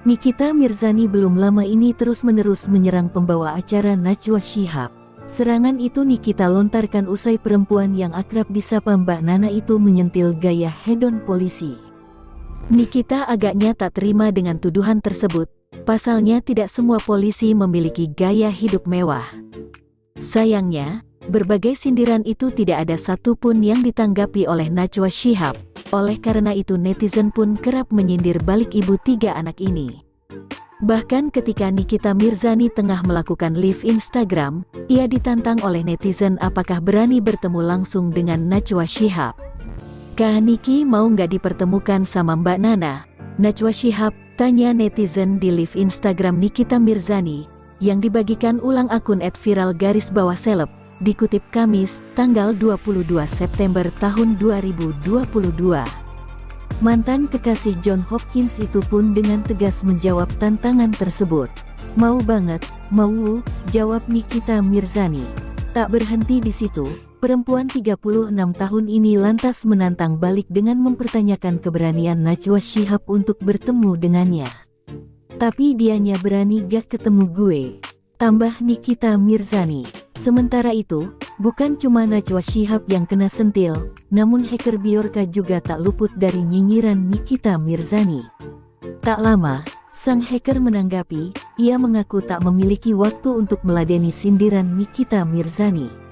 Nikita Mirzani belum lama ini terus-menerus menyerang pembawa acara Najwa Shihab. Serangan itu Nikita lontarkan usai perempuan yang akrab disapa Mbak Nana itu menyentil gaya hedon polisi. Nikita agaknya tak terima dengan tuduhan tersebut. Pasalnya tidak semua polisi memiliki gaya hidup mewah. Sayangnya, berbagai sindiran itu tidak ada satupun yang ditanggapi oleh Najwa Shihab. Oleh karena itu netizen pun kerap menyindir balik ibu 3 anak ini. Bahkan ketika Nikita Mirzani tengah melakukan live Instagram, ia ditantang oleh netizen apakah berani bertemu langsung dengan Najwa Shihab. "Kak Niki mau nggak dipertemukan sama Mbak Nana?" Najwa Shihab tanya netizen di live Instagram Nikita Mirzani, yang dibagikan ulang akun @viral_seleb. Dikutip Kamis, tanggal 22 September tahun 2022. Mantan kekasih John Hopkins itu pun dengan tegas menjawab tantangan tersebut. "Mau banget, mau," jawab Nikita Mirzani. Tak berhenti di situ, perempuan 36 tahun ini lantas menantang balik dengan mempertanyakan keberanian Najwa Shihab untuk bertemu dengannya. "Tapi dianya berani gak ketemu gue?" tambah Nikita Mirzani. Sementara itu, bukan cuma Najwa Shihab yang kena sentil, namun hacker Bjorka juga tak luput dari nyinyiran Nikita Mirzani. Tak lama, sang hacker menanggapi, ia mengaku tak memiliki waktu untuk meladeni sindiran Nikita Mirzani.